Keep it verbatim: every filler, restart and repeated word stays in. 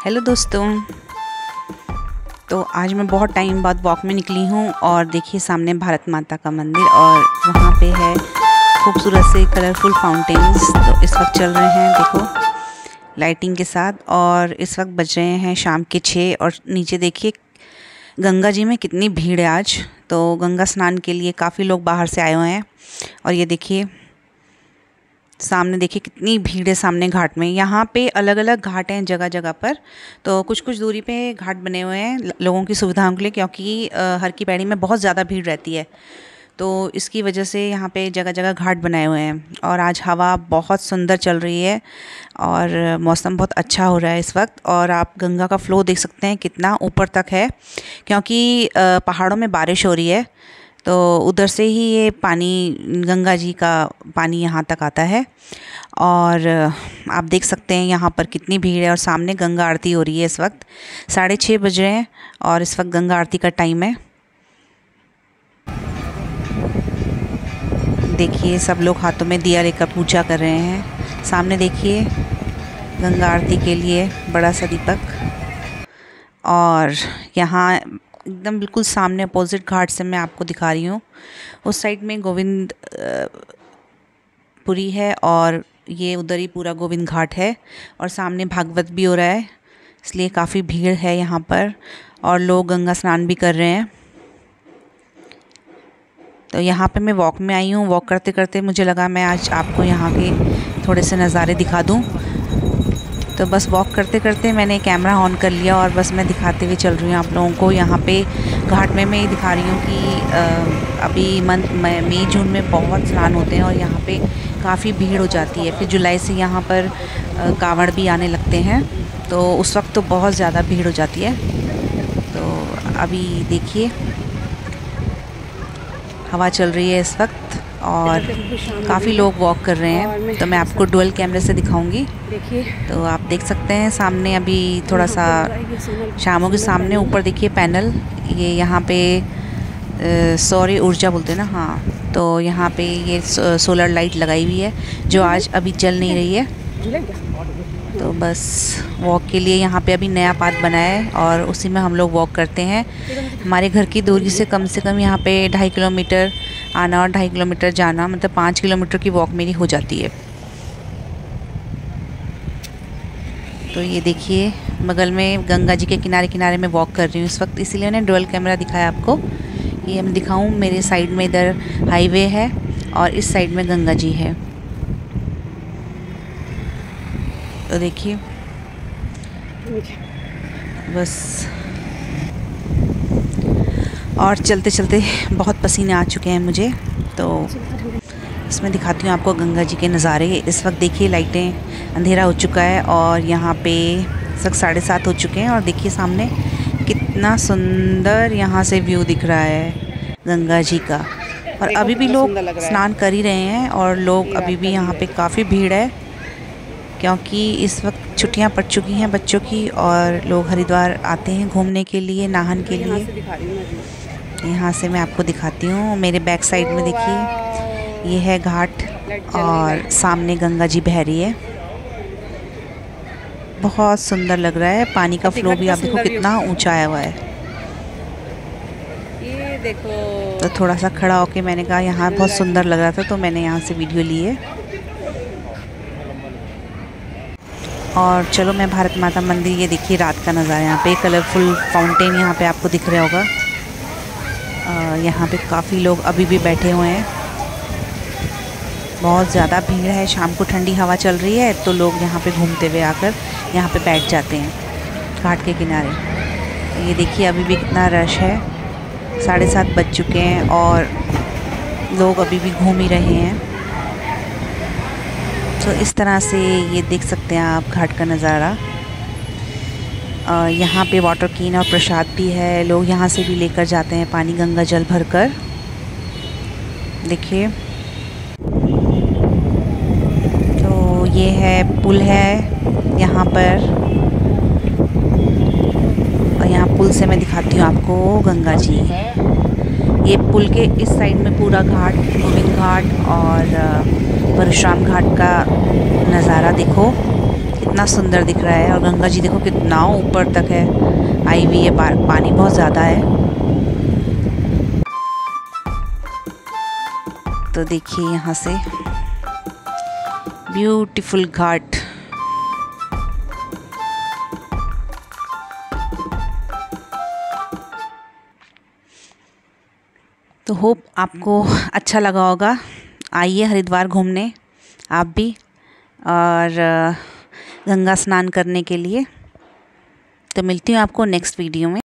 Hello दोस्तों, तो आज मैं बहुत टाइम बाद वॉक में निकली हूँ और देखिए सामने भारत माता का मंदिर और वहाँ पे है खूबसूरत से कलरफुल फाउंटेन्स। तो इस वक्त चल रहे हैं देखो लाइटिंग के साथ और इस वक्त बज रहे हैं शाम के छः। और नीचे देखिए गंगा जी में कितनी भीड़ है आज। तो गंगा स्नान के लिए काफ़ी लोग बाहर से आए हुए हैं और ये देखिए सामने देखिए कितनी भीड़ है सामने घाट में। यहाँ पे अलग अलग घाट हैं जगह जगह पर, तो कुछ कुछ दूरी पे घाट बने हुए हैं लोगों की सुविधाओं के लिए, क्योंकि हर की पैड़ी में बहुत ज़्यादा भीड़ रहती है। तो इसकी वजह से यहाँ पे जगह जगह घाट बनाए हुए हैं। और आज हवा बहुत सुंदर चल रही है और मौसम बहुत अच्छा हो रहा है इस वक्त। और आप गंगा का फ्लो देख सकते हैं कितना ऊपर तक है, क्योंकि पहाड़ों में बारिश हो रही है तो उधर से ही ये पानी, गंगा जी का पानी यहाँ तक आता है। और आप देख सकते हैं यहाँ पर कितनी भीड़ है और सामने गंगा आरती हो रही है। इस वक्त साढ़े छः बज रहे हैं और इस वक्त गंगा आरती का टाइम है। देखिए सब लोग हाथों में दिया लेकर पूजा कर रहे हैं। सामने देखिए गंगा आरती के लिए बड़ा सा दीपक। और यहाँ एकदम बिल्कुल सामने अपोजिट घाट से मैं आपको दिखा रही हूँ। उस साइड में गोविंद पुरी है और ये उधर ही पूरा गोविंद घाट है और सामने भागवत भी हो रहा है, इसलिए काफ़ी भीड़ है यहाँ पर और लोग गंगा स्नान भी कर रहे हैं। तो यहाँ पे मैं वॉक में आई हूँ। वॉक करते करते मुझे लगा मैं आज आपको यहाँ के थोड़े से नज़ारे दिखा दूँ। तो बस वॉक करते करते मैंने कैमरा ऑन कर लिया और बस मैं दिखाते हुए चल रही हूँ आप लोगों को। यहाँ पे घाट में मैं ये दिखा रही हूँ कि अभी मंथ मई जून में बहुत स्नान होते हैं और यहाँ पे काफ़ी भीड़ हो जाती है। फिर जुलाई से यहाँ पर कावड़ भी आने लगते हैं, तो उस वक्त तो बहुत ज़्यादा भीड़ हो जाती है। तो अभी देखिए हवा चल रही है इस वक्त और काफ़ी लोग वॉक कर रहे हैं, तो मैं आपको डुअल कैमरे से दिखाऊंगी। तो आप देख सकते हैं सामने अभी थोड़ा सा शामों के सामने ऊपर देखिए पैनल, ये यहाँ पे सौर ऊर्जा बोलते हैं ना, हाँ, तो यहाँ पे ये सोलर लाइट लगाई हुई है जो आज अभी चल नहीं रही है। तो बस वॉक के लिए यहाँ पे अभी नया पाथ बना है और उसी में हम लोग वॉक करते हैं। हमारे घर की दूरी से कम से कम यहाँ पे ढाई किलोमीटर आना और ढाई किलोमीटर जाना, मतलब पाँच किलोमीटर की वॉक मेरी हो जाती है। तो ये देखिए बगल में गंगा जी के किनारे किनारे में वॉक कर रही हूँ इस वक्त, इसीलिए मैंने डुअल कैमरा दिखाया आपको। ये मैं दिखाऊँ, मेरे साइड में इधर हाईवे है और इस साइड में गंगा जी है। तो देखिए बस, और चलते चलते बहुत पसीने आ चुके हैं मुझे। तो इसमें दिखाती हूँ आपको गंगा जी के नज़ारे। इस वक्त देखिए लाइटें, अंधेरा हो चुका है और यहाँ पे इस वक्त साढ़े सात हो चुके हैं और देखिए सामने कितना सुंदर यहाँ से व्यू दिख रहा है गंगा जी का। और अभी भी लोग स्नान कर ही रहे हैं और लोग अभी भी यहाँ पे काफ़ी भीड़ है, क्योंकि इस वक्त छुट्टियां पड़ चुकी हैं बच्चों की और लोग हरिद्वार आते हैं घूमने के लिए, नहान के लिए। यहाँ से मैं आपको दिखाती हूँ, मेरे बैक साइड में देखिए ये है घाट और सामने गंगा जी बह रही है। बहुत सुंदर लग रहा है, पानी का फ्लो भी आप देखो कितना ऊंचा आया हुआ है। ये देखो, तो थोड़ा सा खड़ा होके मैंने कहा यहाँ बहुत सुंदर लग रहा था, तो मैंने यहाँ से वीडियो ली है। और चलो मैं भारत माता मंदिर, ये देखिए रात का नज़ारा, यहाँ पे कलरफुल फाउंटेन यहाँ पे आपको दिख रहा होगा। यहाँ पे काफ़ी लोग अभी भी बैठे हुए हैं, बहुत ज़्यादा भीड़ है। शाम को ठंडी हवा चल रही है तो लोग यहाँ पे घूमते हुए आकर यहाँ पे बैठ जाते हैं घाट के किनारे। ये देखिए अभी भी कितना रश है, साढ़े सात बज चुके हैं और लोग अभी भी घूम ही रहे हैं। तो इस तरह से ये देख सकते हैं आप घाट का नज़ारा। यहाँ पे वाटर कैन और प्रसाद भी है, लोग यहाँ से भी लेकर जाते हैं पानी, गंगा जल भरकर। देखिए तो ये है पुल है यहाँ पर और यहाँ पुल से मैं दिखाती हूँ आपको गंगा जी। ये पुल के इस साइड में पूरा घाट, गोविंद घाट और परशुराम घाट का नज़ारा देखो कितना सुंदर दिख रहा है। और गंगा जी देखो कितना ऊपर तक है आई हुई है, पानी बहुत ज़्यादा है। तो देखिए यहाँ से ब्यूटीफुल घाट। तो होप आपको अच्छा लगा होगा। आइए हरिद्वार घूमने आप भी, और गंगा स्नान करने के लिए। तो मिलती हूँ आपको नेक्स्ट वीडियो में।